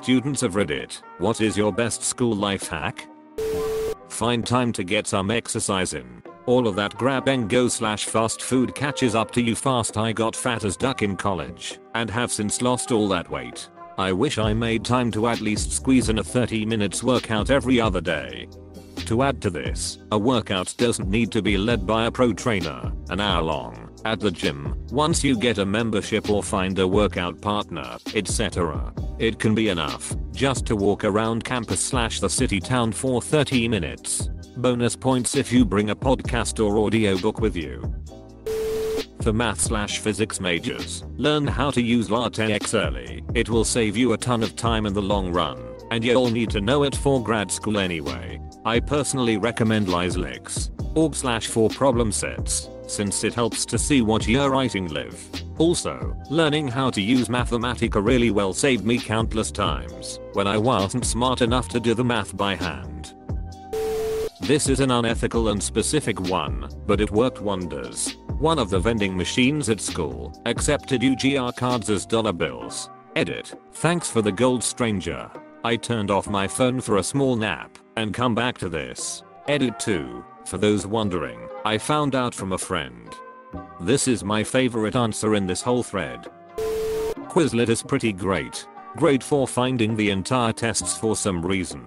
students of Reddit, what is your best school life hack? Find time to get some exercise in. All of that grab and go / fast food catches up to you fast. I got fat as duck in college and have since lost all that weight. I wish I made time to at least squeeze in a 30 minutes workout every other day. To add to this, a workout doesn't need to be led by a pro trainer, an hour long, at the gym, once you get a membership or find a workout partner, etc. It can be enough just to walk around campus / the city town for 30 minutes. Bonus points if you bring a podcast or audiobook with you. For math / physics majors, learn how to use LaTeX early. It will save you a ton of time in the long run, and you'll need to know it for grad school anyway. I personally recommend LaTeX.org / for problem sets, since it helps to see what you're writing live. Also, learning how to use Mathematica really well saved me countless times when I wasn't smart enough to do the math by hand. This is an unethical and specific one, but it worked wonders. One of the vending machines at school accepted UGR cards as dollar bills. Edit. Thanks for the gold, stranger. I turned off my phone for a small nap and come back to this. Edit 2. For those wondering, I found out from a friend. This is my favorite answer in this whole thread. Quizlet is pretty great. Great for finding the entire tests for some reason.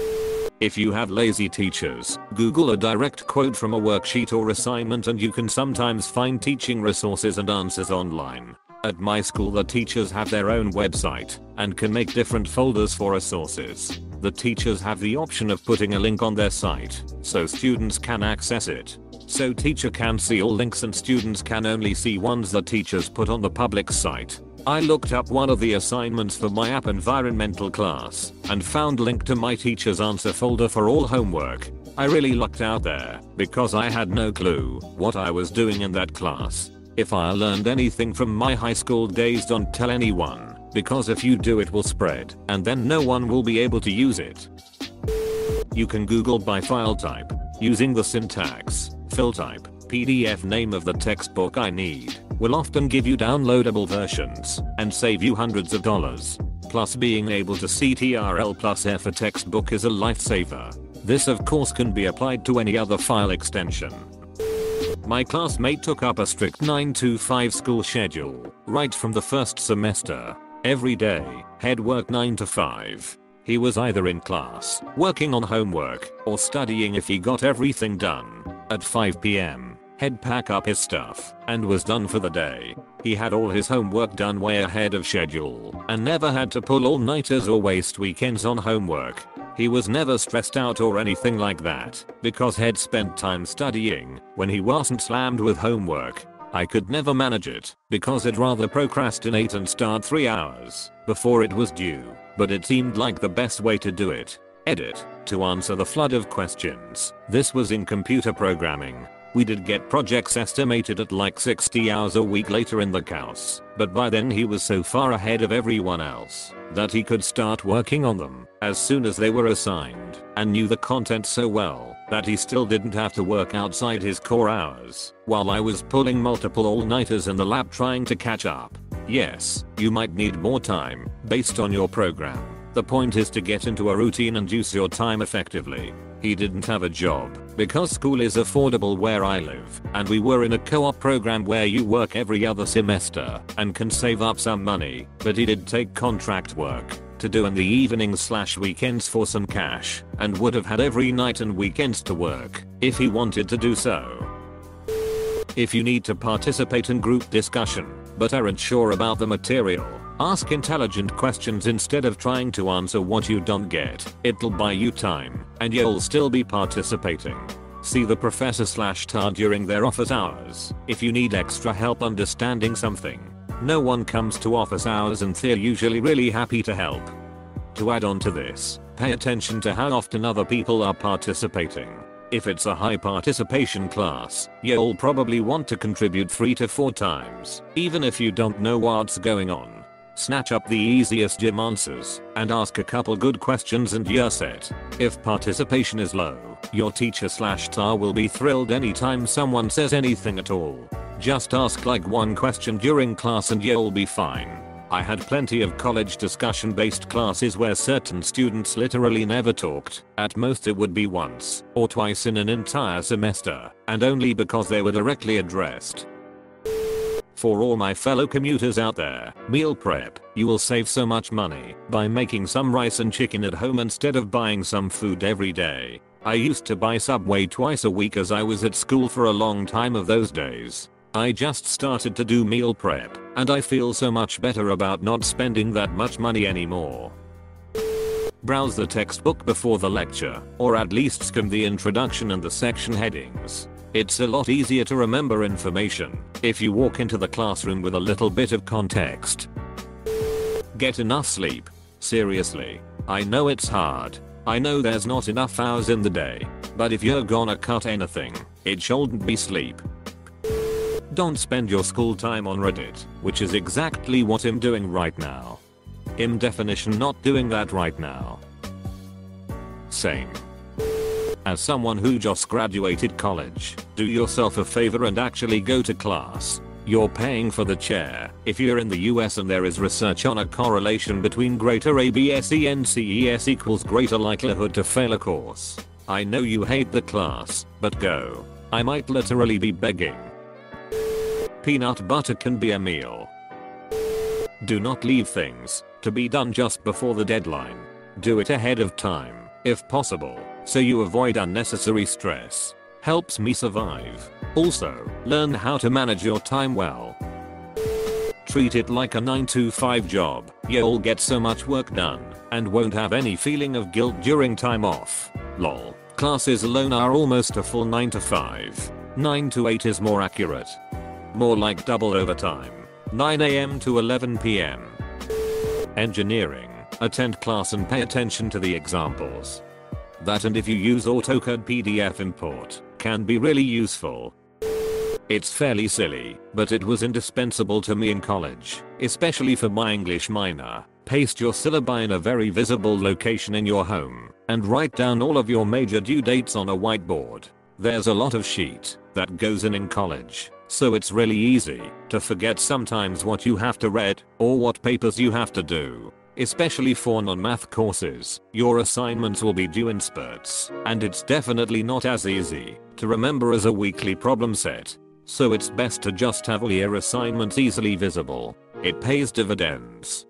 If you have lazy teachers, Google a direct quote from a worksheet or assignment and you can sometimes find teaching resources and answers online. At my school, the teachers have their own website and can make different folders for resources. The teachers have the option of putting a link on their site so students can access it. So teacher can see all links and students can only see ones the teachers put on the public site. I looked up one of the assignments for my app environmental class and found link to my teacher's answer folder for all homework. I really lucked out there because I had no clue what I was doing in that class. If I learned anything from my high school days, don't tell anyone, because if you do it will spread and then no one will be able to use it. You can Google by file type using the syntax fill type. PDF name of the textbook I need will often give you downloadable versions and save you hundreds of dollars. Plus, being able to see TRL+F a textbook is a lifesaver. This of course can be applied to any other file extension. My classmate took up a strict 9-to-5 school schedule right from the first semester. Every day, he'd work 9 to 5. He was either in class, working on homework, or studying if he got everything done. At 5 p.m., he'd pack up his stuff and was done for the day. He had all his homework done way ahead of schedule and never had to pull all-nighters or waste weekends on homework. He was never stressed out or anything like that because he'd spent time studying when he wasn't slammed with homework. I could never manage it because I'd rather procrastinate and start 3 hours before it was due, but it seemed like the best way to do it. Edit. To answer the flood of questions, this was in computer programming. We did get projects estimated at like 60 hours a week later in the course, but by then he was so far ahead of everyone else that he could start working on them as soon as they were assigned and knew the content so well that he still didn't have to work outside his core hours while I was pulling multiple all-nighters in the lab trying to catch up. Yes, you might need more time based on your program. The point is to get into a routine and use your time effectively. He didn't have a job because school is affordable where I live, and we were in a co-op program where you work every other semester and can save up some money, but he did take contract work to do in the evenings / weekends for some cash and would have had every night and weekends to work if he wanted to do so. If you need to participate in group discussion but aren't sure about the material, ask intelligent questions instead of trying to answer what you don't get. It'll buy you time and you'll still be participating. See the professor / TA during their office hours if you need extra help understanding something. No one comes to office hours and they're usually really happy to help. To add on to this, pay attention to how often other people are participating. If it's a high participation class, you'll probably want to contribute 3 to 4 times, even if you don't know what's going on. Snatch up the easiest gym answers and ask a couple good questions and you're set. If participation is low, your teacher / TA will be thrilled anytime someone says anything at all. Just ask like one question during class and you'll be fine. I had plenty of college discussion based classes where certain students literally never talked. At most it would be once or twice in an entire semester, and only because they were directly addressed. For all my fellow commuters out there, meal prep. You will save so much money by making some rice and chicken at home instead of buying some food every day. I used to buy Subway twice a week as I was at school for a long time of those days. I just started to do meal prep, and I feel so much better about not spending that much money anymore. Browse the textbook before the lecture, or at least skim the introduction and the section headings. It's a lot easier to remember information if you walk into the classroom with a little bit of context. Get enough sleep. Seriously. I know it's hard. I know there's not enough hours in the day, but if you're gonna cut anything, it shouldn't be sleep. Don't spend your school time on Reddit, which is exactly what I'm doing right now. I'm definition not doing that right now. Same. As someone who just graduated college, do yourself a favor and actually go to class. You're paying for the chair. If you're in the US and there is research on a correlation between greater ABSE and CES equals greater likelihood to fail a course. I know you hate the class, but go. I might literally be begging. Peanut butter can be a meal. Do not leave things to be done just before the deadline. Do it ahead of time, if possible, so you avoid unnecessary stress. Helps me survive. Also, learn how to manage your time well. Treat it like a 9-to-5 job. You'll get so much work done and won't have any feeling of guilt during time off. Lol. Classes alone are almost a full 9 to 5. 9 to 8 is more accurate. More like double overtime. 9 AM to 11 PM. Engineering. Attend class and pay attention to the examples. That, and if you use AutoCAD PDF import, can be really useful. It's fairly silly, but it was indispensable to me in college, especially for my English minor. Paste your syllabi in a very visible location in your home, and write down all of your major due dates on a whiteboard. There's a lot of sheet that goes in college, so it's really easy to forget sometimes what you have to read or what papers you have to do. Especially for non-math courses, your assignments will be due in spurts, and it's definitely not as easy to remember as a weekly problem set. So it's best to just have all your assignments easily visible. It pays dividends.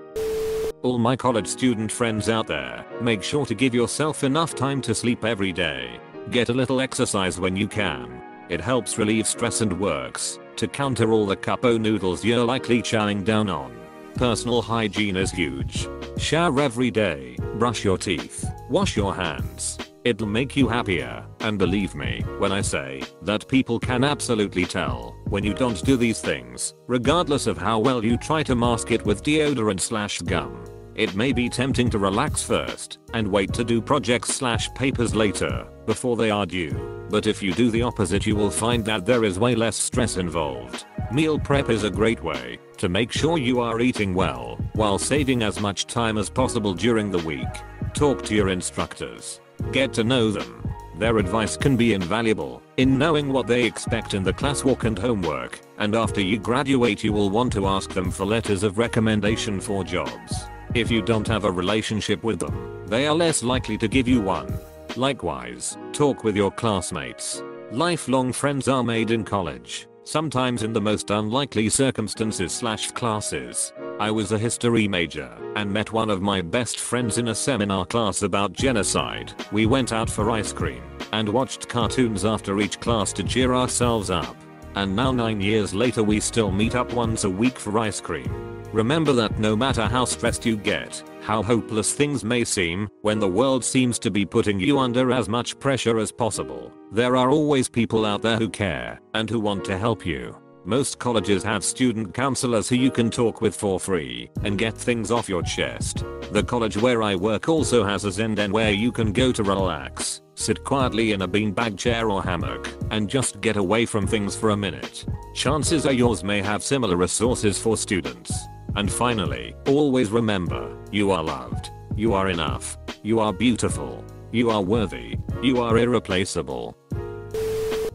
All my college student friends out there, make sure to give yourself enough time to sleep every day. Get a little exercise when you can. It helps relieve stress and works to counter all the cup-o noodles you're likely chowing down on. Personal hygiene is huge. Shower every day, brush your teeth, wash your hands. It'll make you happier, and believe me when I say that people can absolutely tell when you don't do these things, regardless of how well you try to mask it with deodorant/gum. It may be tempting to relax first and wait to do projects/papers later before they are due, but if you do the opposite you will find that there is way less stress involved. Meal prep is a great way to make sure you are eating well while saving as much time as possible during the week. Talk to your instructors. Get to know them. Their advice can be invaluable in knowing what they expect in the classwork and homework, and after you graduate you will want to ask them for letters of recommendation for jobs. If you don't have a relationship with them, they are less likely to give you one. Likewise, talk with your classmates. Lifelong friends are made in college, sometimes in the most unlikely circumstances/classes. I was a history major and met one of my best friends in a seminar class about genocide. We went out for ice cream and watched cartoons after each class to cheer ourselves up. And now 9 years later we still meet up once a week for ice cream. Remember that no matter how stressed you get, how hopeless things may seem, when the world seems to be putting you under as much pressure as possible, there are always people out there who care and who want to help you. Most colleges have student counselors who you can talk with for free and get things off your chest. The college where I work also has a zen den where you can go to relax, sit quietly in a beanbag chair or hammock, and just get away from things for a minute. Chances are yours may have similar resources for students. And finally, always remember, you are loved. You are enough. You are beautiful. You are worthy. You are irreplaceable.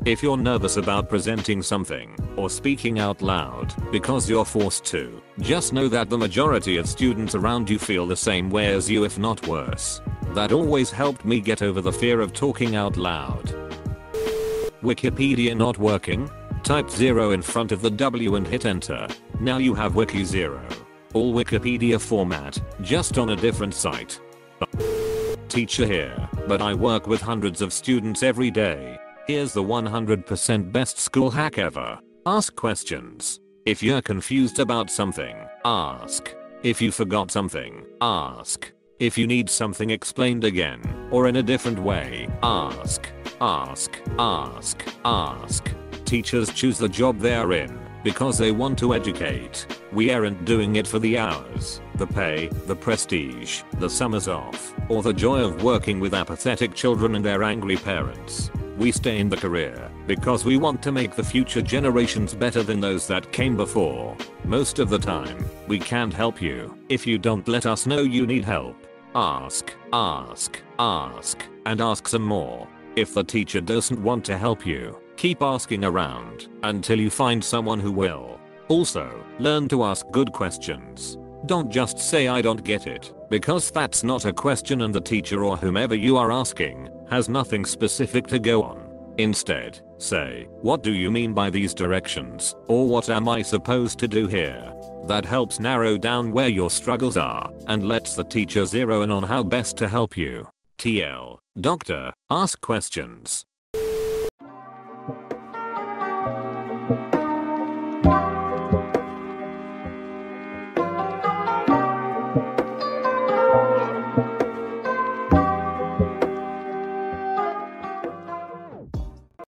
If you're nervous about presenting something or speaking out loud because you're forced to, just know that the majority of students around you feel the same way as you, if not worse. That always helped me get over the fear of talking out loud. Wikipedia not working? Type 0 in front of the W and hit enter. Now you have Wiki 0. All Wikipedia format, just on a different site. Teacher here, but I work with hundreds of students every day. Here's the 100% best school hack ever. Ask questions. If you're confused about something, ask. If you forgot something, ask. If you need something explained again, or in a different way, ask. Ask, ask, ask. Teachers choose the job they're in because they want to educate. We aren't doing it for the hours, the pay, the prestige, the summers off, or the joy of working with apathetic children and their angry parents. We stay in the career because we want to make the future generations better than those that came before. Most of the time, we can't help you if you don't let us know you need help. Ask, ask, ask, and ask some more. If the teacher doesn't want to help you, keep asking around until you find someone who will. Also, learn to ask good questions. Don't just say I don't get it, because that's not a question and the teacher or whomever you are asking has nothing specific to go on. Instead, say, what do you mean by these directions? Or what am I supposed to do here? That helps narrow down where your struggles are and lets the teacher zero in on how best to help you. TL. Doctor, ask questions.